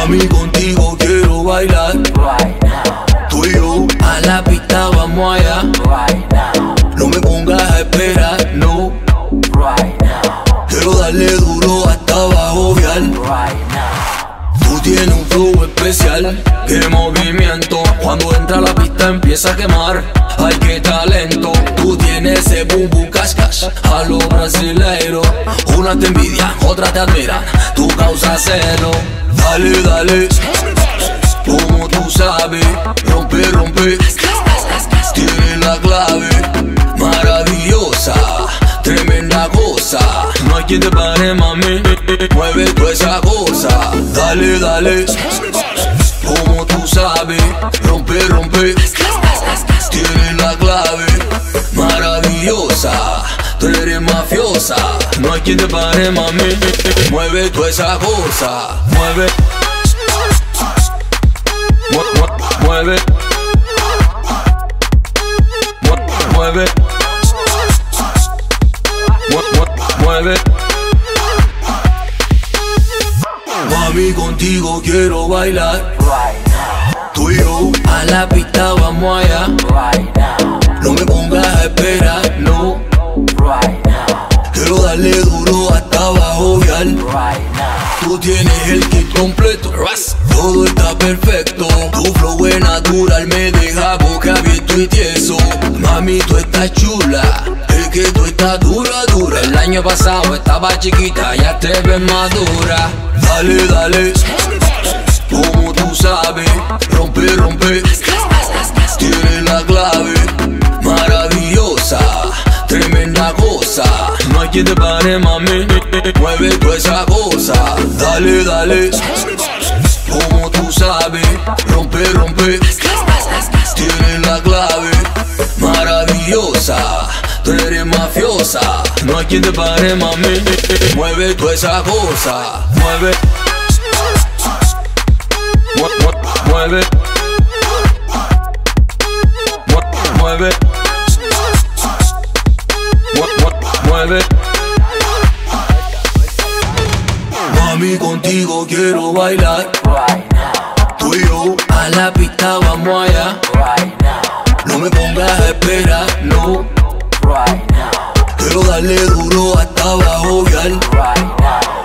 Mami, contigo quiero bailar right now, tú y yo. A la pista vamos allá. right now, No me pongas a esperar, no. right now, Quiero darle duro hasta abajo, vial. right now. Tú tienes un flow especial, qué movimiento. Cuando entra a la pista empieza a quemar. Ay, qué talento. Tú tienes ese boom boom cash cash a lo brasileiro. Unas te envidian, otras te admiran. Tú causas celo. Dale, dale, como tú sabes. Rompe, rompe. Tienes la clave. Maravillosa, tremenda cosa. No hay quien te pare, mami. Mueve toda esa cosa. Dale, dale, como tú sabes. Rompe, rompe. Tienes la clave. Maravillosa, tú eres mafiosa. No hay quien te pare, mami. Mueve toda esa cosa. Mueve, mueve, mueve, mueve. Mami, contigo quiero bailar Right now, tú y yo. A la pista vamos allá. right now, No me pongas a esperar, no. right now, Quiero darle duro hasta abajo, vial. right now, Tú tienes el kit completo, todo está perfecto. Tu flow es natural, me deja boca abierto y tieso. Mami, tú estás chula, es que tú estás dura, dura. El año pasado estaba chiquita, ya te ves madura. Dale, dale, como tú sabes. Rompe, rompe, tienes la clave. Maravillosa, tremenda cosa. No hay quien te pare, mami. Mueve toda esa cosa. Dale, dale, como tú sabes. Rompe, rompe, tienes la clave. Maravillosa, tú eres mafiosa. No hay quien te pare, mami. Mueve toda esa cosa. Mueve, mueve, mueve, mueve. Mami, contigo quiero bailar right now, tú y yo. A la pista vamos allá. right now, No me pongas a esperar, no. right now, Quiero darle duro hasta abajo, vial. right now,